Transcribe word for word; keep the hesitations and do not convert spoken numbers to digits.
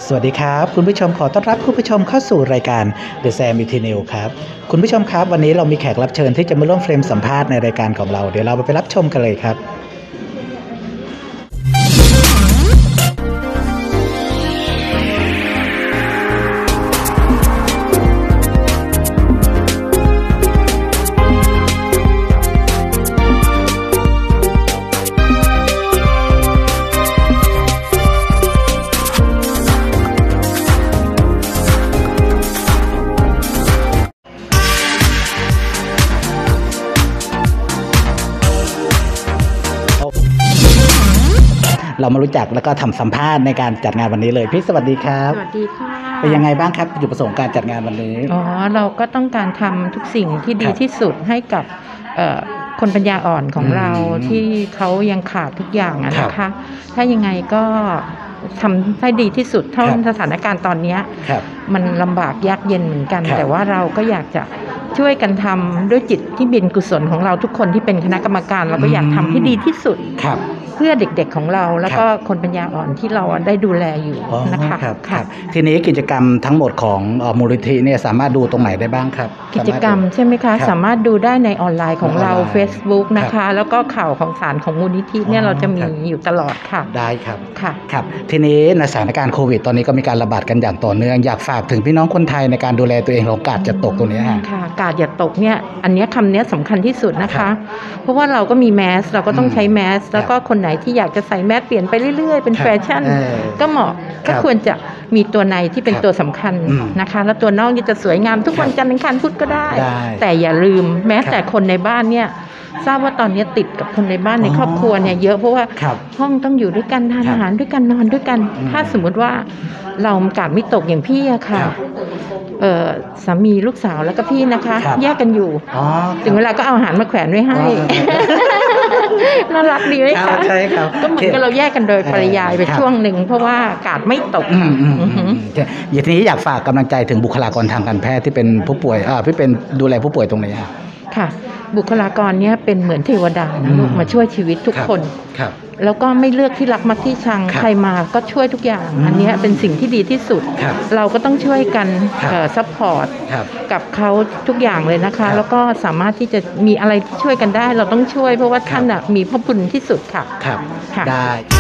สวัสดีครับคุณผู้ชมขอต้อนรับคุณผู้ชมเข้าสู่รายการ The Sam Eternal ครับคุณผู้ชมครับวันนี้เรามีแขกรับเชิญที่จะมาร่วมเฟรมสัมภาษณ์ในรายการของเราเดี๋ยวเราไปรับชมกันเลยครับเรามารู้จักแล้วก็ทำสัมภาษณ์ในการจัดงานวันนี้เลยพี่สวัสดีครับสวัสดีค่ะเป็นยังไงบ้างครับจุดประสงค์การจัดงานวันนี้อ๋อเราก็ต้องการทำทุกสิ่งที่ดีที่สุดให้กับคนปัญญาอ่อนของเราที่เขายังขาดทุกอย่างนะคะถ้ายังไงก็ทำให้ดีที่สุดเท่าสถานการณ์ตอนนี้มันลำบากยากเย็นเหมือนกันแต่ว่าเราก็อยากจะช่วยกันทำด้วยจิตที่เป็นกุศลของเราทุกคนที่เป็นคณะกรรมการเราก็อยากทำให้ดีที่สุดเพื่อเด็กๆของเราแล้วก็คนปัญญาอ่อนที่เราได้ดูแลอยู่นะคะครับทีนี้กิจกรรมทั้งหมดของมูลนิธิเนี่ยสามารถดูตรงไหนได้บ้างครับกิจกรรมใช่ไหมคะสามารถดูได้ในออนไลน์ของเรา Facebook นะคะแล้วก็ข่าวของสารของมูลนิธิเนี่ยเราจะมีอยู่ตลอดค่ะได้ครับค่ะครับทีนี้ในสถานการณ์โควิดตอนนี้ก็มีการระบาดกันอย่างต่อเนื่องอยากฝากถึงพี่น้องคนไทยในการดูแลตัวเองเรากาดจะตกตรงนี้ค่ะกาดอย่าตกเนี่ยอันนี้คำนี้สำคัญที่สุดนะคะเพราะว่าเราก็มีแมสเราก็ต้องใช้แมสแล้วก็คนไหนที่อยากจะใส่แมสเปลี่ยนไปเรื่อยๆเป็นแฟชั่นก็เหมาะก็ควรจะมีตัวในที่เป็นตัวสำคัญนะคะแล้วตัวนอกนี่จะสวยงามทุกวันจันทร์อังคารพุธก็ได้แต่อย่าลืมแม้แต่คนในบ้านเนี่ยทราบว่าตอนนี้ติดกับคนในบ้านในครอบครัวเนี่ยเยอะเพราะว่าห้องต้องอยู่ด้วยกันทานอาหารด้วยกันนอนด้วยกันถ้าสมมติว่าเรากาดไม่ตกอย่างพี่อะค่ะเออสามีลูกสาวแล้วก็พี่นะคะแยกกันอยู่ถึงเวลาก็เอาอาหารมาแขวนไว้ให้น่ารักดีไหมคะใช่ครับก็เหมือนกับเราแยกกันโดยปริยายไปช่วงหนึ่งเพราะว่ากาดไม่ตกอย่างนี้อยากฝากกำลังใจถึงบุคลากรทางการแพทย์ที่เป็นผู้ป่วยอ่าที่เป็นดูแลผู้ป่วยตรงนี้ค่ะบุคลากรเนี้ยเป็นเหมือนเทวดานะลูกมาช่วยชีวิตทุกคนแล้วก็ไม่เลือกที่รักมักที่ชังใครมาก็ช่วยทุกอย่างอันนี้เป็นสิ่งที่ดีที่สุดเราก็ต้องช่วยกันซัพพอร์ตกับเขาทุกอย่างเลยนะคะแล้วก็สามารถที่จะมีอะไรที่ช่วยกันได้เราต้องช่วยเพราะว่าท่านมีพระคุณที่สุดค่ะได้